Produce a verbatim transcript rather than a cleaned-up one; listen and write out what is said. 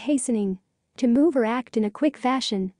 hastening. To move or act in a quick fashion.